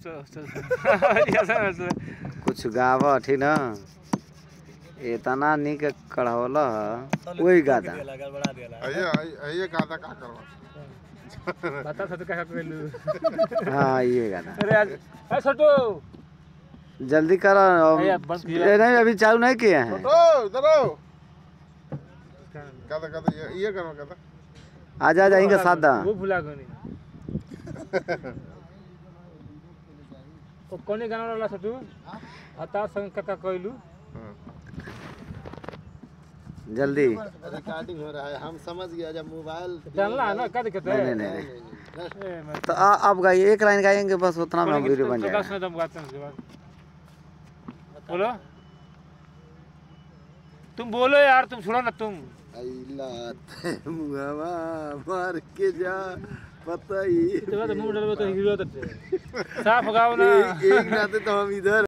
कुछ गाव ठीक ना इतना निक कढ़ौला वही गाता ये गाता का करवा बता सब क्या करेलू। हाँ ये गाता अरे आज ए छोटू जल्दी करो नहीं अभी चालू नहीं किए हैं इधर आओ गाता ये करो गाता आजा जाएंगे सादा वो भुला गनी ओ कोने गाना वाला छोटू हता संग का कहलू जल्दी रिकॉर्डिंग हो रहा है हम समझ गया जब मोबाइल जानला है ना क्या दिक्कत है नहीं तो आप गाइए एक लाइन गाएंगे बस उतना में वीडियो बन जाएगा दम गाते हैं उसके बाद बोलो तुम बोलो यार तुम सुनो ना तुम मुहावा मार के जा पता ही तो मुंह डालो तो हीरो तो साफ गाओ ना एक नाते तो हम इधर